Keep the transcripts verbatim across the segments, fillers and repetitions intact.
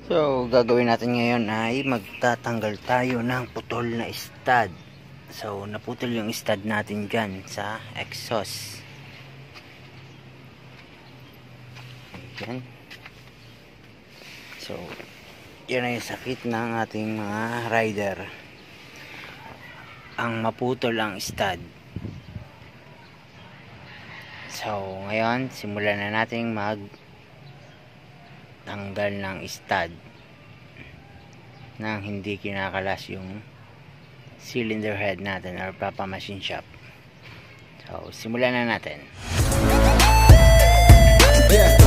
So, gagawin natin ngayon ay magtatanggal tayo ng putol na stud. So, naputol yung stud natin dyan sa exhaust. Ayan. So, yan ay sakit ng ating mga rider. Ang maputol ang stud. So, ngayon, simulan na natin mag tanggal ng stud nang hindi kinakalas yung cylinder head natin or papa machine shop. So, simulan na natin. Yeah.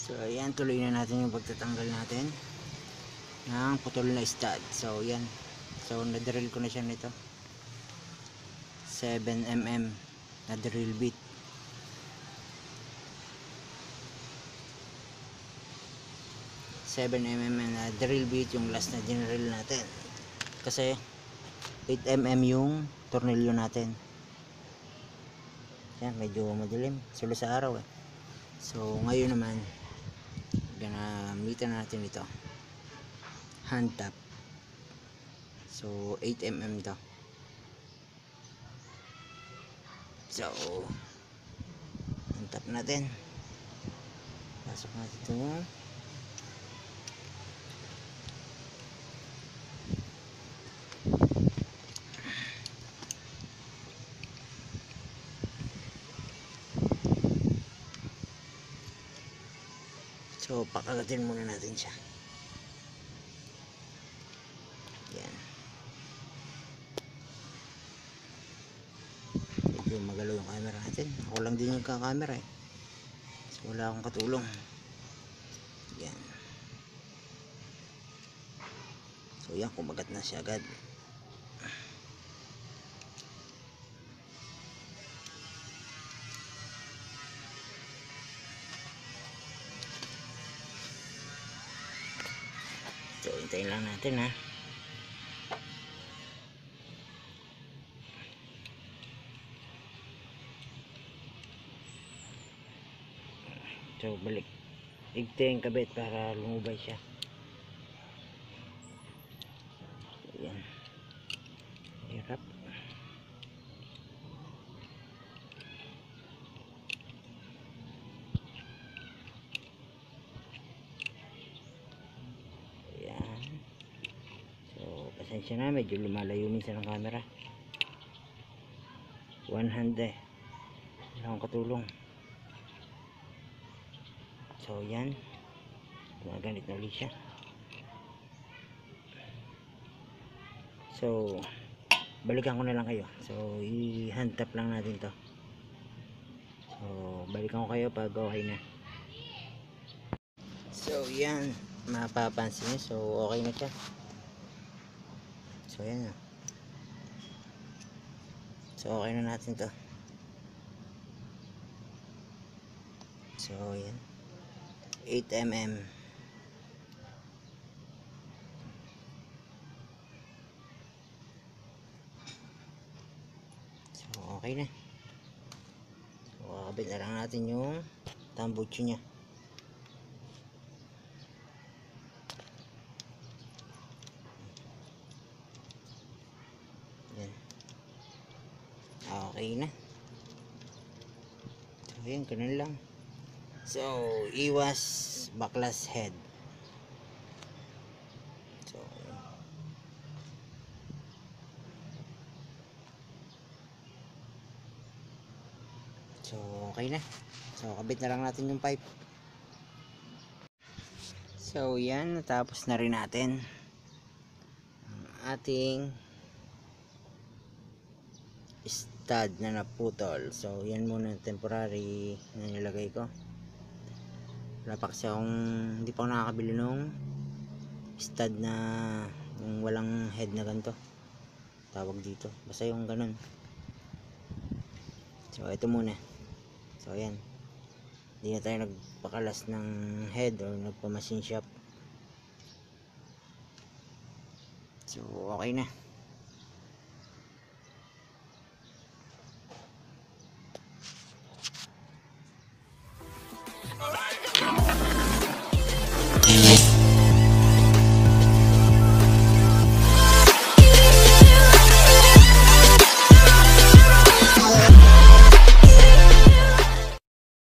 So ayan, tuloy na natin yung pagtatanggal natin ng putol na stud. So yan, so na-drill ko na siya nito seven millimeter na drill bit. seven millimeter na drill bit yung last na dinrill natin, kasi eight millimeter yung tornilyo natin. Yan, medyo madilim, sulo sa araw eh. So ngayon naman ginamitan natin ito, hand tap. So eight millimeter to. So hand tap natin, pasok natin ito. So pakagatin muna natin siya. Yan. Medyo magalaw yung camera natin. Ako lang din yung ka-camera eh. So wala akong katulong. Yan. So yan, kumagat na siya agad. So hintayin lang natin ha. So balik igting kabit para lumubay siya. Ayan, hirap. Ayan. So pasensya na, medyo lumalayo minsan ang camera. One hand eh, wala akong katulong. So yan, gumaganit na ulit siya. So balikan ko na lang kayo. So i-hand tap lang natin to. So balikan ko kayo pag okay na. So yan, mapapansin nyo, so okay na siya. So yan, so okay na natin to. So yan, eight millimeter. So okay na. So kakabit na lang natin yung tambucho nya. Yan. Okay na. So yan, ganun lang. So iwas baklas head. So So okay na. So kabit na lang natin yung pipe. So yan, natapos na rin natin ang ating stud na naputol. So yan muna temporary na nilagay ko. Wala pa kasi akong, hindi pa ako nakakabili nung stud na yung walang head na ganito, tawag dito, basta yung ganun. So ito muna. So ayan, hindi na tayo nagpakalas ng head or nagpa-machine shop. So okay na. Alright.